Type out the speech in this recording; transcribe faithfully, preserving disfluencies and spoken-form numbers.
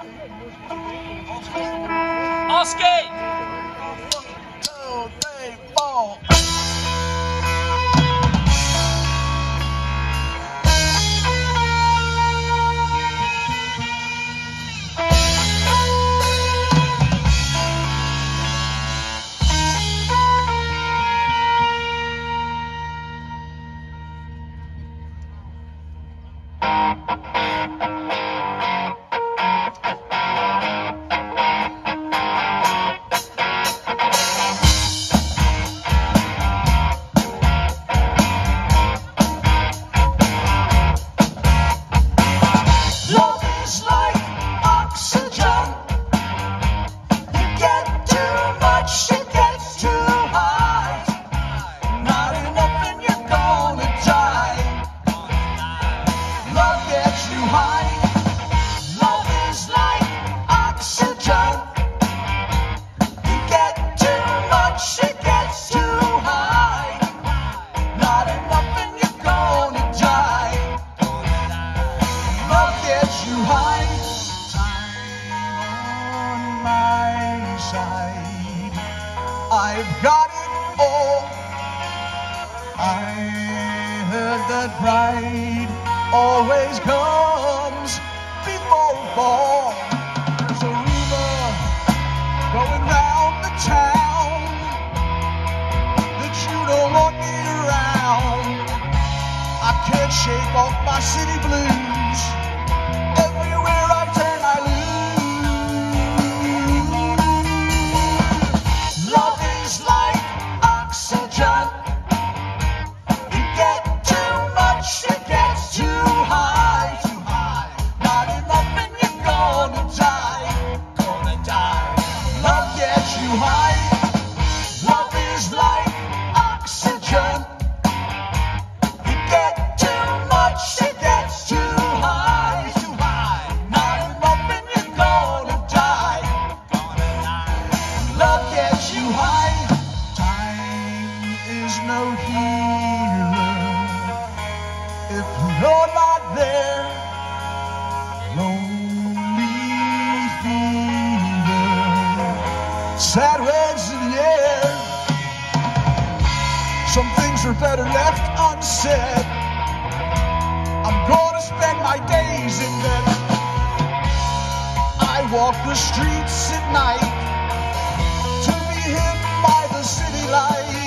Oski! Two, three, four. I've got it all. I heard that pride always comes before a fall. There's a rumor going round the town that you don't want me around. I can't shake off my city blues. Everywhere I turn I lose. Love is like oxygen. You get too much, it gets too high, too high. Not enough and you're gonna die, gonna die. Love gets you high. Love is like oxygen. You get too much, it gets too high, too high. Not enough and you're gonna die, gonna die. Love gets you high. Time is no healer if you're not there. Lonely fever, sad words in the air. Some things are better left unsaid. I'm gonna spend my days in bed. I walk the streets at night to be hit by the city lights.